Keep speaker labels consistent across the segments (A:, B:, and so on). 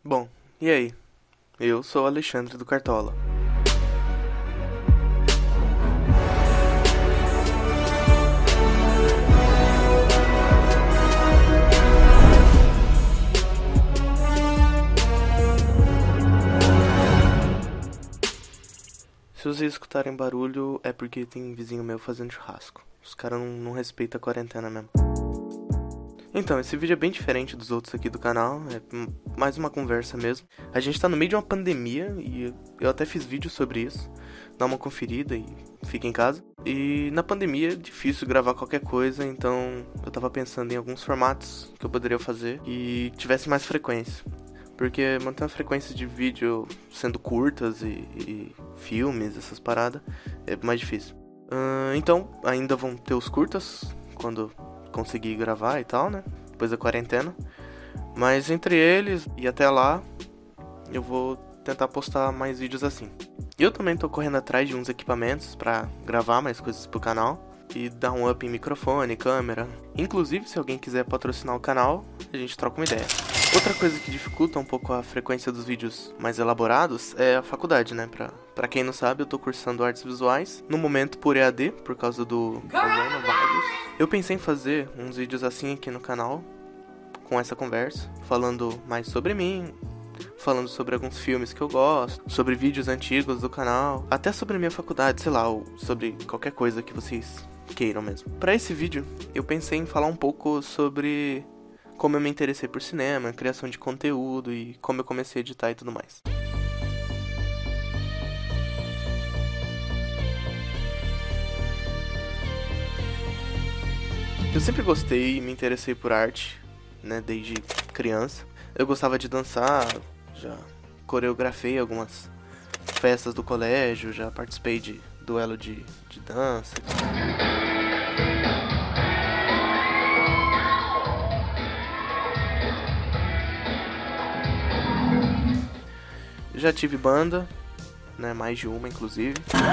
A: Bom, e aí? Eu sou o Alexandre do Cartola. Se vocês escutarem barulho, é porque tem vizinho meu fazendo churrasco. Os caras não respeitam a quarentena mesmo. Então, esse vídeo é bem diferente dos outros aqui do canal, é mais uma conversa mesmo. A gente tá no meio de uma pandemia e eu até fiz vídeo sobre isso. Dá uma conferida e fica em casa. E na pandemia é difícil gravar qualquer coisa, então eu tava pensando em alguns formatos que eu poderia fazer e tivesse mais frequência. Porque manter uma frequência de vídeo sendo curtas e filmes, essas paradas, é mais difícil. Então, ainda vão ter os curtas, quando conseguir gravar e tal, né? Depois da quarentena. Mas entre eles e até lá, eu vou tentar postar mais vídeos assim. Eu também tô correndo atrás de uns equipamentos pra gravar mais coisas pro canal e dar um up em microfone, câmera. Inclusive, se alguém quiser patrocinar o canal, a gente troca uma ideia. Outra coisa que dificulta um pouco a frequência dos vídeos mais elaborados é a faculdade, né? Pra quem não sabe, eu tô cursando artes visuais, no momento por EAD, por causa do coronavírus. Eu pensei em fazer uns vídeos assim aqui no canal, com essa conversa, falando mais sobre mim, falando sobre alguns filmes que eu gosto, sobre vídeos antigos do canal, até sobre a minha faculdade, sei lá, ou sobre qualquer coisa que vocês queiram mesmo. Pra esse vídeo, eu pensei em falar um pouco sobre como eu me interessei por cinema, criação de conteúdo e como eu comecei a editar e tudo mais. Eu sempre gostei e me interessei por arte, né, desde criança. Eu gostava de dançar, já coreografei algumas festas do colégio, já participei de duelo de dança. Já tive banda, né, mais de uma inclusive.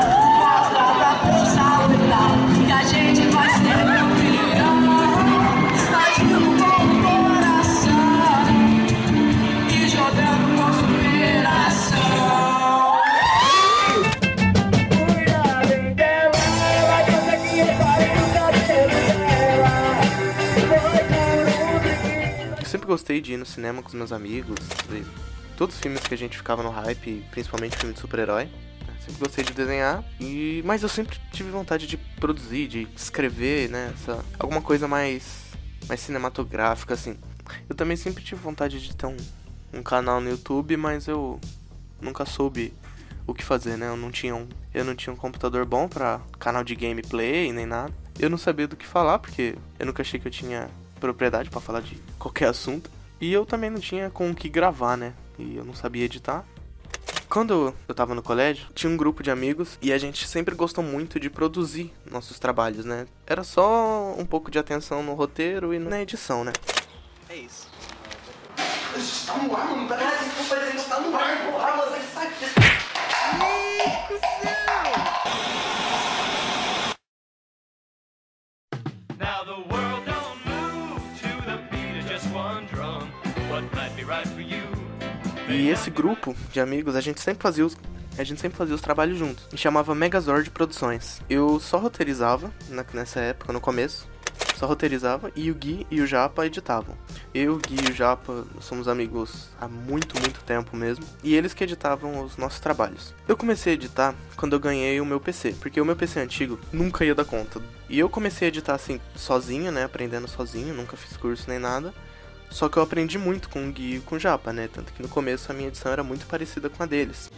A: Eu sempre gostei de ir no cinema com os meus amigos, ver todos os filmes que a gente ficava no hype, principalmente filme de super-herói. Sempre gostei de desenhar, mas eu sempre tive vontade de produzir, de escrever, né, alguma coisa mais cinematográfica, assim. Eu também sempre tive vontade de ter um canal no YouTube, mas eu nunca soube o que fazer, né, eu não tinha um computador bom pra canal de gameplay, nem nada. Eu não sabia do que falar, porque eu nunca achei que eu tinha propriedade pra falar de qualquer assunto. E eu também não tinha com o que gravar, né, e eu não sabia editar. Quando eu tava no colégio, tinha um grupo de amigos e a gente sempre gostou muito de produzir nossos trabalhos, né? Era só um pouco de atenção no roteiro e na edição, né? É isso.
B: A gente tá no ar, mano. Desculpa, a gente tá no ar, porra, mano. Sai disso.
C: Now the world don't move to the beat of just one drum. What might be right for you?
A: E esse grupo de amigos, a gente sempre fazia os trabalhos juntos. E chamava Megazord Produções. Eu só roteirizava, nessa época, no começo. Só roteirizava e o Gui e o Japa editavam. Eu, o Gui e o Japa somos amigos há muito, muito tempo mesmo. E eles que editavam os nossos trabalhos. Eu comecei a editar quando eu ganhei o meu PC. Porque o meu PC antigo nunca ia dar conta. E eu comecei a editar assim, sozinho, né? Aprendendo sozinho, nunca fiz curso nem nada. Só que eu aprendi muito com o Gui e com o Japa, né? Tanto que no começo a minha edição era muito parecida com a deles.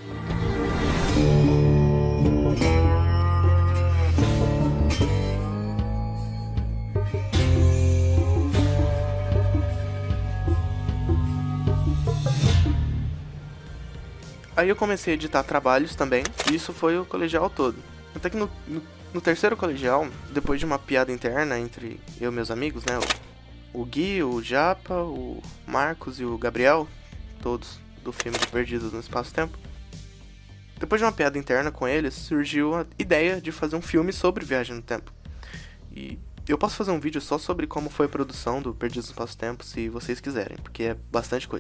A: Aí eu comecei a editar trabalhos também, e isso foi o colegial todo. Até que no terceiro colegial, depois de uma piada interna entre eu e meus amigos, né? O Gui, o Japa, o Marcos e o Gabriel, todos do filme de Perdidos no Espaço-Tempo. Depois de uma piada interna com eles, surgiu a ideia de fazer um filme sobre Viagem no Tempo. E eu posso fazer um vídeo só sobre como foi a produção do Perdidos no Espaço-Tempo, se vocês quiserem, porque é bastante coisa.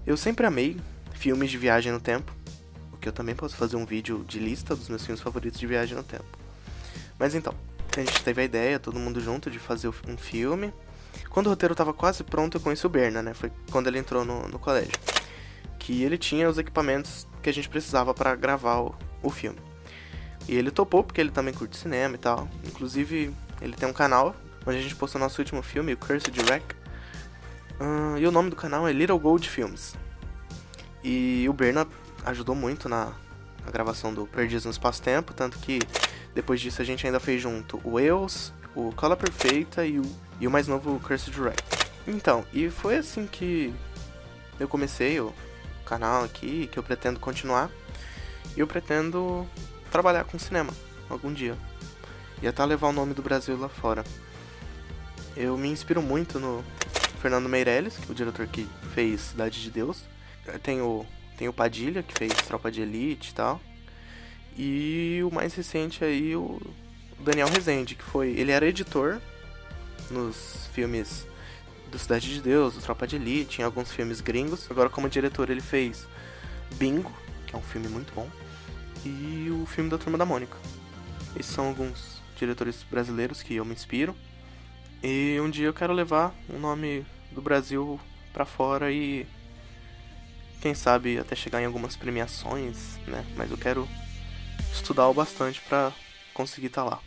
A: Eu sempre amei filmes de viagem no tempo, porque eu também posso fazer um vídeo de lista dos meus filmes favoritos de viagem no tempo. Mas então, a gente teve a ideia, todo mundo junto, de fazer um filme. Quando o roteiro tava quase pronto, eu conheci o Berna, né? Foi quando ele entrou no colégio. Que ele tinha os equipamentos que a gente precisava pra gravar o filme. E ele topou, porque ele também curte cinema e tal. Inclusive, ele tem um canal onde a gente postou nosso último filme, o Cursed Wreck. E o nome do canal é Little Gold Films. E o Berna ajudou muito na gravação do Perdidos no Espaço-Tempo, tanto que depois disso a gente ainda fez junto o Eos, o Cola Perfeita e o mais novo, o Cursed Wreck. Então, e foi assim que eu comecei o canal aqui, que eu pretendo continuar. E eu pretendo trabalhar com cinema algum dia. E até levar o nome do Brasil lá fora. Eu me inspiro muito no Fernando Meirelles, que é o diretor que fez Cidade de Deus. Tem o Padilha, que fez Tropa de Elite e tal. E o mais recente aí, o Daniel Rezende, que ele era editor nos filmes do Cidade de Deus, do Tropa de Elite, em alguns filmes gringos. Agora, como diretor, ele fez Bingo, que é um filme muito bom, e o filme da Turma da Mônica. Esses são alguns diretores brasileiros que eu me inspiro. E um dia eu quero levar o nome do Brasil pra fora e quem sabe até chegar em algumas premiações, né? Mas eu quero estudar o bastante pra conseguir estar lá.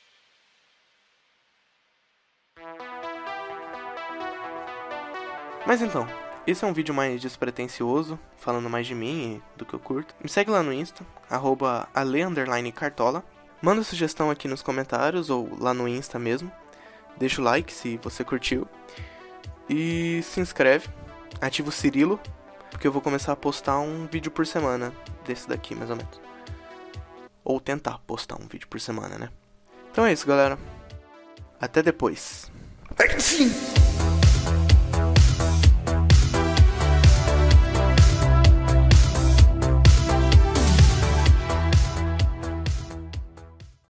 A: Mas então, esse é um vídeo mais despretensioso, falando mais de mim e do que eu curto. Me segue lá no Insta, @ale_cartola. Manda sugestão aqui nos comentários ou lá no Insta mesmo. Deixa o like se você curtiu. E se inscreve, ativa o Cirilo, porque eu vou começar a postar um vídeo por semana, desse daqui mais ou menos. Ou tentar postar um vídeo por semana, né? Então é isso, galera. Até depois.
B: Sim.